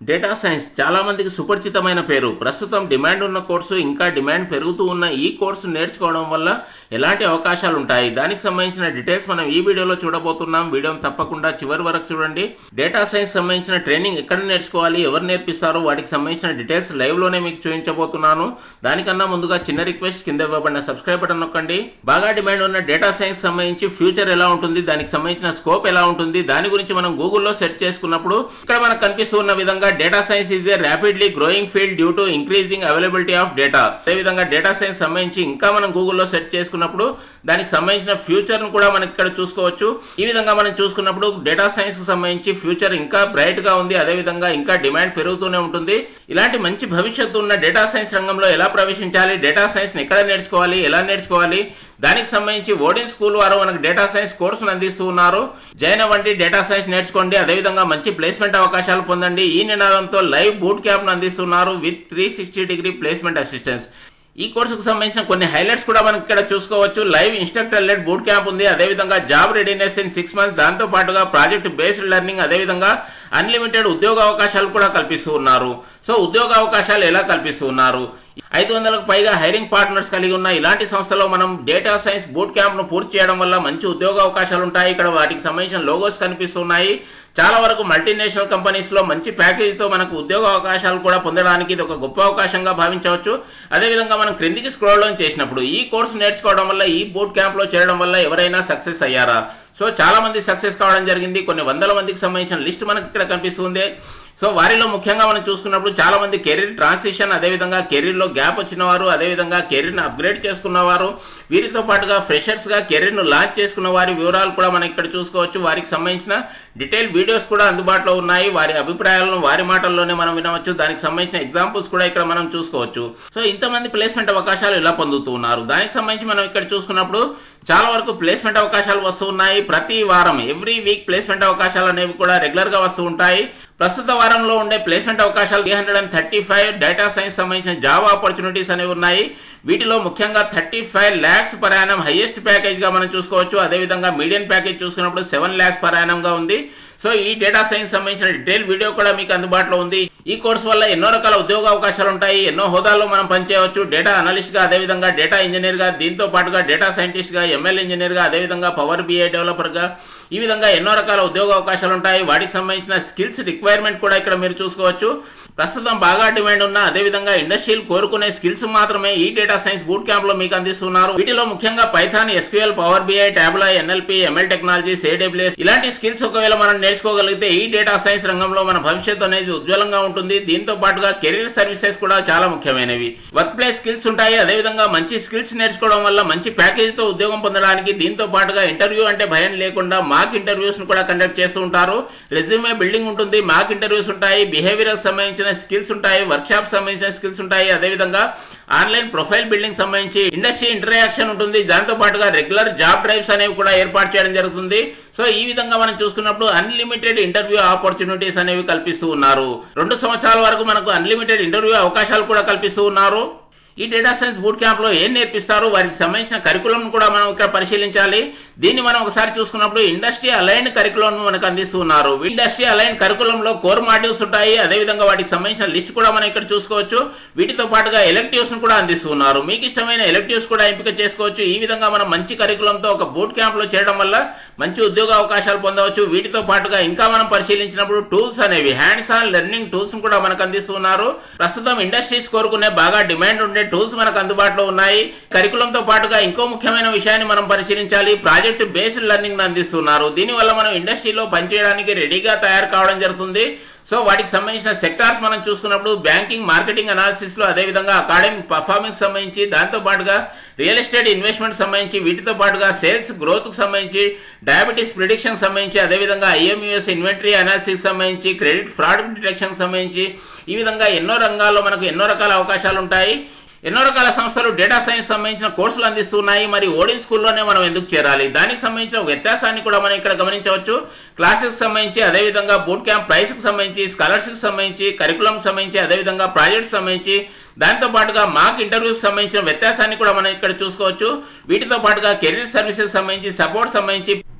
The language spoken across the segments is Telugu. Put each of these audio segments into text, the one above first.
డేటా సైన్స్ చాలా మందికి సుపరిచితమైన పేరు. ప్రస్తుతం డిమాండ్ ఉన్న కోర్సు, ఇంకా డిమాండ్ పెరుగుతూ ఉన్న ఈ కోర్సు నేర్చుకోవడం వల్ల ఎలాంటి అవకాశాలు ఉంటాయి, దానికి సంబంధించిన డీటెయిల్స్ మనం ఈ వీడియోలో చూడబోతున్నాం. వీడియోని తప్పకుండా చివరి వరకు చూడండి. డేటా సైన్స్ సంబంధించిన ట్రైనింగ్ ఎక్కడ నేర్చుకోవాలి, ఎవరు నేర్పిస్తారు, వాటికి సంబంధించిన డీటెయిల్స్ లైవ్ లోనే మీకు చూపించబోతున్నాను. దానికన్నా ముందుగా చిన్న రిక్వెస్ట్, కింద ఇవ్వబడిన సబ్స్క్రైబ్ బటన్ నొక్కండి. బాగా డిమాండ్ ఉన్న డేటా సైన్స్ సంబంధించి ఫ్యూచర్ ఎలా ఉంటుంది, దానికి సంబంధించిన స్కోప్ ఎలా ఉంటుంది, దాని గురించి మనం గూగుల్లో సెర్చ్ చేసుకున్నప్పుడు ఇక్కడ మనకు కనిపిస్తున్న విధంగా data science is a rapidly growing field due to increasing availability of data. అదేవిధంగా డేటా సైన్స్ సంబంధించి ఇంకా మనం గూగుల్లో సెర్చ్ చేసుకున్నప్పుడు దానికి సంబంధించిన ఫ్యూచర్ ను కూడా మనం ఇక్కడ చూసుకోవచ్చు. ఈ విధంగా మనం చూసుకున్నప్పుడు డేటా సైన్స్ కు సంబంధించి ఫ్యూచర్ ఇంకా బ్రైట్ గా ఉంది. అదేవిధంగా ఇంకా డిమాండ్ పెరుగుతూనే ఉంటుంది. ఇలాంటి మంచి భవిష్యత్తు ఉన్న డేటా సైన్స్ రంగంలో ఎలా ప్రవేశించాలి, డేటా సైన్స్ ఎక్కడ నేర్చుకోవాలి, ఎలా నేర్చుకోవాలి, దానికి సంబంధించి ఓడిన్ స్కూల్ వారు మనకు డేటా సైన్స్ కోర్సును అందిస్తూ ఉన్నారు. జాయిన్ అవ్వండి, డేటా సైన్స్ నేర్చుకోండి, అదేవిధంగా మంచి ప్లేస్మెంట్ అవకాశాలు పొందండి. ఈ నినాదంతో లైవ్ బూట్ క్యాంప్ ను అందిస్తున్నారు విత్ 360 డిగ్రీ ప్లేస్మెంట్ అసిస్టెన్స్. ఈ కోర్సుకు సంబంధించిన కొన్ని హైలైట్స్ కూడా మనం ఇక్కడ చూసుకోవచ్చు. Live instructor led boot camp ఉంది. అదేవిధంగా జాబ్ రెడీనెస్ ఇన్ 6 months, దాంతో పాటుగా ప్రాజెక్ట్ బేస్డ్ లెర్నింగ్, అదేవిధంగా అన్లిమిటెడ్ ఉద్యోగ అవకాశాలు కూడా కల్పిస్తూ ఉన్నారు. సో ఉద్యోగ అవకాశాలు ఎలా కల్పిస్తూ ఉన్నారు, 500కు పైగా హైరింగ్ పార్ట్నర్స్ కలిగి ఉన్న ఇలాంటి సంస్థలో మనం డేటా సైన్స్ బూట్ క్యాంప్ ను పూర్తి చేయడం వల్ల మంచి ఉద్యోగ అవకాశాలు ఉంటాయి. ఇక్కడ వాటికి సంబంధించిన లోగోస్ కనిపిస్తున్నాయి. చాలా వరకు మల్టీనేషనల్ కంపెనీస్ లో మంచి ప్యాకేజ్ తో మనకు ఉద్యోగ అవకాశాలు కూడా పొందడానికి ఇది ఒక గొప్ప అవకాశంగా భావించవచ్చు. అదేవిధంగా మనం క్రిందికి స్క్రోల్ డౌన్ చేసినప్పుడు ఈ కోర్సు నేర్చుకోవడం వల్ల, ఈ బూట్ క్యాంప్ లో చేరడం వల్ల ఎవరైనా సక్సెస్ అయ్యారా? సో చాలా మంది సక్సెస్ కావడం జరిగింది. కొన్ని వందల మందికి సంబంధించిన లిస్ట్ మనకి ఇక్కడ కనిపిస్తుంది. సో వారిలో ముఖ్యంగా మనం చూసుకున్నప్పుడు చాలా మంది కెరీర్ ట్రాన్సిషన్, అదేవిధంగా కెరీర్ లో గ్యాప్ వచ్చిన వారు, అదేవిధంగా కెరీర్ ను అప్గ్రేడ్ చేసుకున్న వారు, వీరితో పాటుగా ఫ్రెషర్స్ గా కెరీర్ ను లాంచ్ చేసుకున్న వారి వివరాలు కూడా మనం ఇక్కడ చూసుకోవచ్చు. వారికి సంబంధించిన డీటెయిల్ వీడియోస్ కూడా అందుబాటులో ఉన్నాయి. వారి అభిప్రాయాలను వారి మాటల్లోనే మనం వినవచ్చు. దానికి సంబంధించిన ఎగ్జాంపుల్స్ కూడా ఇక్కడ మనం చూసుకోవచ్చు. సో ఇంతమంది ప్లేస్మెంట్ అవకాశాలు ఎలా పొందుతూ ఉన్నారు, దానికి సంబంధించి మనం ఇక్కడ చూసుకున్నప్పుడు చాలా వరకు ప్లేస్మెంట్ అవకాశాలు వస్తూ ఉన్నాయి. ప్రతి వారం, ఎవ్రీ వీక్ ప్లేస్మెంట్ అవకాశాలు అనేవి కూడా రెగ్యులర్ గా వస్తూ ఉంటాయి. ప్రస్తుత వారంలో ఉండే ప్లేస్మెంట్ అవకాశాలు 335 డేటా సైన్స్ సంబంధించిన జాబ్ ఆపర్చునిటీస్ అనేవి ఉన్నాయి. వీటిలో ముఖ్యంగా 35 lakhs per annum highest package గా మనం చూసుకోవచ్చు. అదేవిధంగా మీడియం ప్యాకేజ్ చూసుకున్నప్పుడు 7 lakhs per annum గా ఉంది. సో ఈ డేటా సైన్స్ సంబంధించిన డీటెయిల్ వీడియో కూడా మీకు అందుబాటులో ఉంది. ఈ కోర్సు వల్ల ఎన్నో రకాల ఉద్యోగ అవకాశాలు ఉంటాయి. ఎన్నో హోదాల్లో మనం పనిచేయవచ్చు. డేటా అనలిస్ట్ గా, అదేవిధంగా డేటా ఇంజనీర్ గా, దీంతో పాటుగా డేటా సైంటిస్ట్ గా, ఎంఎల్ ఇంజనీర్ గా, అదేవిధంగా పవర్ బిఐ డెవలపర్ గా, ఈ విధంగా ఎన్నో రకాల ఉద్యోగ అవకాశాలు ఉంటాయి. వాటికి సంబంధించిన స్కిల్స్ రిక్వైర్మెంట్ కూడా ఇక్కడ మీరు చూసుకోవచ్చు. ప్రస్తుతం బాగా డిమాండ్ ఉన్న, అదేవిధంగా ఇండస్ట్రీలు కోరుకునే స్కిల్స్ మాత్రమే ఈ డేటా సైన్స్ బూట్ క్యాంప్ లో మీకు అందిస్తున్నారు. వీటిలో ముఖ్యంగా Python, SQL, power BI, Tableau, NLP, ML technologies, AWS ఇలాంటి స్కిల్స్ ఒకవేళ మనం నేర్చుకోగలిగితే ఈ డేటా సైన్స్ రంగంలో మన భవిష్యత్తు అనేది ఉజ్వలంగా ఉంటుంది. దీంతో పాటుగా కెరీర్ సర్వీసెస్ కూడా చాలా ముఖ్యమైనవి. వర్క్ ప్లేస్ స్కిల్స్ ఉంటాయి. అదేవిధంగా మంచి స్కిల్స్ నేర్చుకోవడం వల్ల మంచి ప్యాకేజ్ తో ఉద్యోగం పొందడానికి, దీంతో పాటుగా ఇంటర్వ్యూ అంటే భయం లేకుండా మాక్ ఇంటర్వ్యూస్ ను కూడా కండక్ట్ చేస్తూ ఉంటారు. రెజ్యూమే బిల్డింగ్ ఉంటుంది, మాక్ ఇంటర్వ్యూస్ ఉంటాయి, బిహేవియరల్ సంబంధించిన స్కిల్స్ ఉంటాయి, వర్క్ షాప్ సంబంధించిన స్కిల్స్ ఉంటాయి, అదేవిధంగా ఆన్లైన్ ప్రొఫైల్ బిల్డింగ్ సంబంధించి ఇండస్ట్రీ ఇంటరాక్షన్ ఉంటుంది. దాంతో పాటుగా రెగ్యులర్ జాబ్ డ్రైవ్స్ అనేవి కూడా ఏర్పాటు చేయడం జరుగుతుంది. సో ఈ విధంగా మనం చూసుకున్నప్పుడు అన్లిమిటెడ్ ఇంటర్వ్యూ ఆపర్చునిటీస్ అనేవి కల్పిస్తూ ఉన్నారు. 2 సంవత్సరాల వరకు మనకు అన్లిమిటెడ్ ఇంటర్వ్యూ అవకాశాలు కూడా కల్పిస్తూ ఉన్నారు. ఈ డేటా సైన్స్ బూట్ క్యాంప్ లో ఏం నేర్పిస్తారు, వారికి సంబంధించిన కరికులం కూడా మనం ఇక్కడ పరిశీలించాలి. దీన్ని మనం ఒకసారి చూసుకున్నప్పుడు ఇండస్ట్రీ అలైన్డ్ కరికులం మనకు అందిస్తూ ఉన్నారు. ఇండస్ట్రీ అలైన్డ్ కరికులం లో కోర్ మాడ్యూల్స్ ఉంటాయి. అదేవిధంగా వాటికి సంబంధించిన లిస్ట్ కూడా మనం ఇక్కడ చూసుకోవచ్చు. వీటితో పాటుగా ఎలెక్టివ్స్ ను కూడా అందిస్తున్నారు. మీకు ఇష్టమైన ఎలెక్టివ్స్ కూడా ఎంపిక చేసుకోవచ్చు. ఈ విధంగా మనం మంచి కరికులంతో ఒక బూట్ క్యాంప్ లో చేయడం వల్ల మంచి ఉద్యోగ అవకాశాలు పొందవచ్చు. వీటితో పాటుగా ఇంకా మనం పరిశీలించినప్పుడు టూల్స్ అనేవి, హ్యాండ్స్ ఆన్ లెర్నింగ్ టూల్స్ కూడా మనకు అందిస్తున్నారు. ప్రస్తుతం ఇండస్ట్రీస్ కోరుకునే బాగా డిమాండ్ ఉండే టూల్స్ మనకు అందుబాటులో ఉన్నాయి. కరికులంతో పాటుగా ఇంకో ముఖ్యమైన విషయాన్ని మనం పరిశీలించాలి. ప్రాజెక్ట్ బేస్డ్ లెర్నింగ్ అందిస్తున్నారు. దీనివల్ల మనం ఇండస్ట్రీలో పనిచేయడానికి రెడీగా తయారు కావడం జరుగుతుంది. సో వాటికి సంబంధించిన సెక్టార్స్ మనం చూసుకున్నప్పుడు బ్యాంకింగ్, మార్కెటింగ్ అనాలిసిస్ లో, అదేవిధంగా అకాడమిక్ పర్ఫార్మెన్స్ సంబంధించి, దాంతో పాటుగా రియల్ ఎస్టేట్ ఇన్వెస్ట్మెంట్ సంబంధించి, వీటితో పాటుగా సేల్స్ గ్రోత్ కు సంబంధించి, డయాబెటీస్ ప్రిడిక్షన్ సంబంధించి, అదేవిధంగా ఐఎంయుఎస్ ఇన్వెంటరీ అనాలిసిస్ సంబంధించి, క్రెడిట్ ఫ్రాడ్ డిటెక్షన్ సంబంధించి, ఈ విధంగా ఎన్నో రంగాల్లో మనకు ఎన్నో రకాల అవకాశాలు ఉంటాయి. ఎన్నో రకాల సంస్థలు డేటా సైన్స్ సంబంధించిన కోర్సులు అందిస్తున్నాయి. మరి ఓడిన్ స్కూల్లోనే మనం ఎందుకు చేరాలి, దానికి సంబంధించిన వ్యత్యాసాన్ని కూడా మనం ఇక్కడ గమనించవచ్చు. క్లాసెస్ సంబంధించి, అదేవిధంగా బూట్ క్యాంప్ ప్రైస్ కి సంబంధించి, స్కాలర్షిప్ సంబంధించి, కరికులం సంబంధించి, అదేవిధంగా ప్రాజెక్ట్స్ సంబంధించి, దాంతో పాటుగా మాక్ ఇంటర్వ్యూస్ సంబంధించిన వ్యత్యాసాన్ని కూడా మనం ఇక్కడ చూసుకోవచ్చు. వీటితో పాటుగా కెరీర్ సర్వీసెస్ సంబంధించి, సపోర్ట్ సంబంధించి,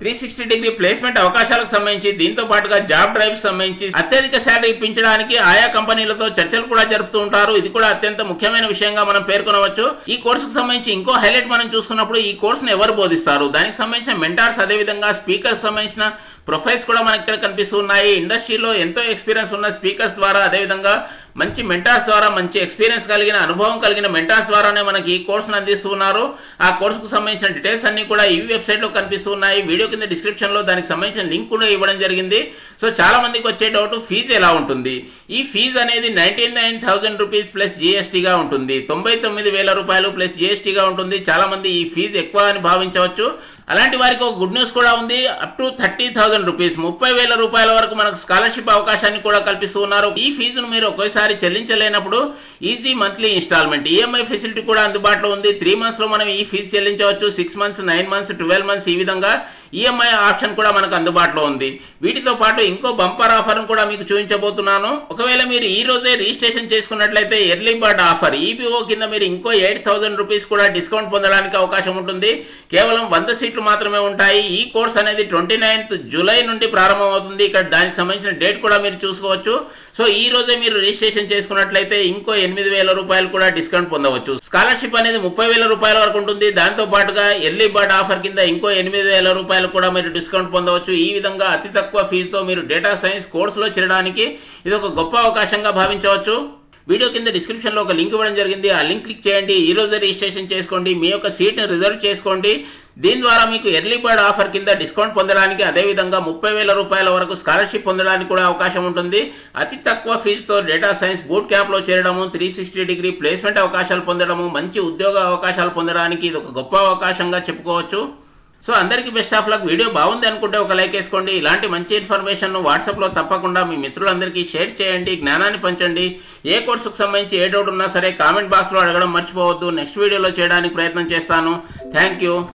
360 ప్లేస్మెంట్ అవకాశాలకు సంబంధించి దీంతో పాటుగా జాబ్ డ్రైవ్స్ సంబంధించి అత్యధిక శాలరీ ఇప్పించడానికి ఆయా కంపెనీలతో చర్చలు కూడా జరుపుతూ ఉంటారు. ఇది కూడా అత్యంత ముఖ్యమైన విషయంగా మనం పేర్కొనవచ్చు. ఈ కోర్సుకు సంబంధించి ఇంకో హైలైట్ మనం చూసుకున్నప్పుడు ఈ కోర్సును ఎవరు బోధిస్తారు, దానికి సంబంధించిన మెంటార్స్, అదేవిధంగా స్పీకర్స్ సంబంధించిన ప్రొఫైల్స్ కూడా మనకి ఇక్కడ కనిపిస్తున్నాయి. ఇండస్ట్రీలో ఎంతో ఎక్స్పీరియన్స్ ఉన్న స్పీకర్స్ ద్వారా, అదేవిధంగా మంచి మెంటార్స్ ద్వారా, మంచి ఎక్స్పీరియన్స్ కలిగిన, అనుభవం కలిగిన మెంటార్స్ ద్వారానే మనకి ఈ కోర్సును అందిస్తున్నారు. ఆ కోర్సుకు సంబంధించిన డీటెయిల్స్ అన్ని కూడా ఈ వెబ్సైట్ లో కనిపిస్తున్నాయి. వీడియో కింద డిస్క్రిప్షన్ లో దానికి సంబంధించిన లింక్ కూడా ఇవ్వడం జరిగింది. సో చాలా మందికి వచ్చే డౌట్, ఫీజు ఎలా ఉంటుంది? ఈ ఫీజు అనేది 99,000 రూపీస్ ప్లస్ జీఎస్టీగా ఉంటుంది. 99,000 రూపాయలు ప్లస్ జీఎస్టీగా ఉంటుంది. చాలా మంది ఈ ఫీజు ఎక్కువ అని భావించవచ్చు. అలాంటి వారికి ఒక గుడ్ న్యూస్ కూడా ఉంది. అప్ టు 30,000 రూపీస్, 30,000 రూపాయల వరకు మనకు స్కాలర్షిప్ అవకాశాన్ని కూడా కల్పిస్తున్నారు. ఈ ఫీజును మీరు ఒకేసారి చెల్లించలేనప్పుడు easy monthly installment, EMI facility కూడా అందుబాటులో ఉంది. 3 months లో మనం ఈ ఫీజు చెల్లించవచ్చు. 6 months, 9 months, 12 months ఈ విధంగా ఈఎంఐ ఆప్షన్ కూడా మనకు అందుబాటులో ఉంది. వీటితో పాటు ఇంకో బంపర్ ఆఫర్ కూడా మీకు చూపించబోతున్నాను. ఒకవేళ మీరు ఈ రోజే రిజిస్ట్రేషన్ చేసుకున్నట్లయితే ఎర్లీ బర్డ్ ఆఫర్ ఈబీఓ కింద మీరు ఇంకో 8,000 రూపీస్ కూడా డిస్కౌంట్ పొందడానికి అవకాశం ఉంటుంది. కేవలం 100 సీట్లు మాత్రమే ఉంటాయి. ఈ కోర్స్ అనేది 29th జూలై నుండి ప్రారంభం అవుతుంది. ఇక్కడ దానికి సంబంధించిన డేట్ కూడా మీరు చూసుకోవచ్చు. సో ఈ రోజే మీరు రిజిస్ట్రేషన్ చేసుకున్నట్లయితే ఇంకో 8,000 రూపాయలు కూడా డిస్కౌంట్ పొందవచ్చు. స్కాలర్షిప్ అనేది 30,000 రూపాయల వరకు ఉంటుంది. దాంతో పాటుగా ఎర్లీ బర్డ్ ఆఫర్ కింద ఇంకో 8,000 రూపాయలు కూడా మీరు డిస్కౌంట్ పొందవచ్చు. ఈ విధంగా అతి తక్కువ ఫీజుతో మీరు డేటా సైన్స్ కోర్సులో చేరడానికి ఇది ఒక గొప్ప అవకాశంగా భావించవచ్చు. వీడియో కింద డిస్క్రిప్షన్ లో ఒక లింక్ ఇవ్వడం జరిగింది. ఆ లింక్ క్లిక్ చేయండి. ఈ రోజే రిజిస్ట్రేషన్ చేసుకోండి. మీ యొక్క సీట్ ని రిజర్వ్ చేసుకోండి. దీని ద్వారా మీకు ఎర్లీ బర్డ్ ఆఫర్ కింద డిస్కౌంట్ పొందడానికి, అదేవిధంగా 30,000 రూపాయల వరకు స్కాలర్షిప్ పొందడానికి కూడా అవకాశం ఉంటుంది. అతి తక్కువ ఫీజుతో డేటా సైన్స్ బూట్ క్యాంప్ లో చేరడము, 360 ప్లేస్మెంట్ అవకాశాలు పొందడము, మంచి ఉద్యోగ అవకాశాలు పొందడానికి ఇది ఒక గొప్ప అవకాశంగా చెప్పుకోవచ్చు. సో అందరికీ బెస్ట్ ఆఫ్ లక్. వీడియో బాగుంది అనుకుంటే ఒక లైక్ వేసుకోండి. ఇలాంటి మంచి ఇన్ఫర్మేషన్ వాట్సాప్ లో తప్పకుండా మీ మిత్రులందరికీ షేర్ చేయండి, జ్ఞానాన్ని పంచండి. ఏ కోర్సుకు సంబంధించి ఏ డౌట్ ఉన్నా సరే కామెంట్ బాక్స్ లో అడగడం మర్చిపోవద్దు. నెక్స్ట్ వీడియోలో చేయడానికి ప్రయత్నం చేస్తాను. Thank you.